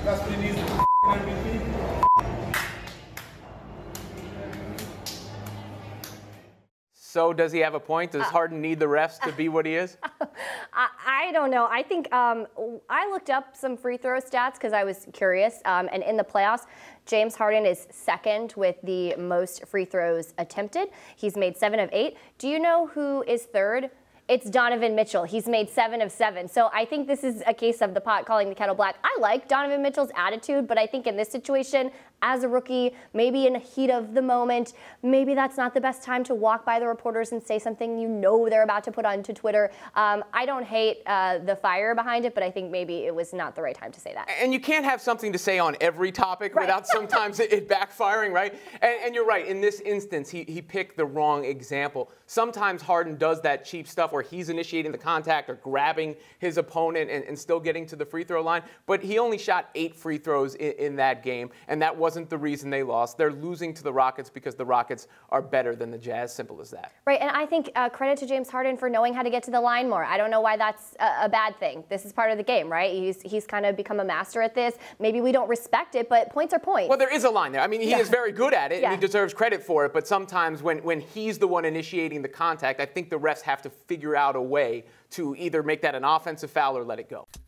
That's what he needs to MVP. So does he have a point? Does Harden need the refs to be what he is? I don't know. I think I looked up some free throw stats because I was curious. And in the playoffs, James Harden is second with the most free throws attempted. He's made 7 of 8. Do you know who is third? It's Donovan Mitchell. He's made 7 of 7. So I think this is a case of the pot calling the kettle black. I like Donovan Mitchell's attitude, but I think in this situation, as a rookie, maybe in the heat of the moment, maybe that's not the best time to walk by the reporters and say something you know they're about to put onto Twitter. I don't hate the fire behind it, but I think maybe it was not the right time to say that. And you can't have something to say on every topic without sometimes it backfiring, right? And you're right. In this instance, he picked the wrong example. Sometimes Harden does that cheap stuff where he's initiating the contact or grabbing his opponent and still getting to the free throw line. But he only shot 8 free throws in that game, and that wasn't the reason they lost. They're losing to the Rockets because the Rockets are better than the Jazz. Simple as that. Right, and I think credit to James Harden for knowing how to get to the line more. I don't know why that's a bad thing. This is part of the game, right? He's kind of become a master at this. Maybe we don't respect it, but points are points. Well, there is a line there. I mean, he is very good at it, and he deserves credit for it. But sometimes when he's the one initiating the contact, I think the refs have to figure out a way to either make that an offensive foul or let it go.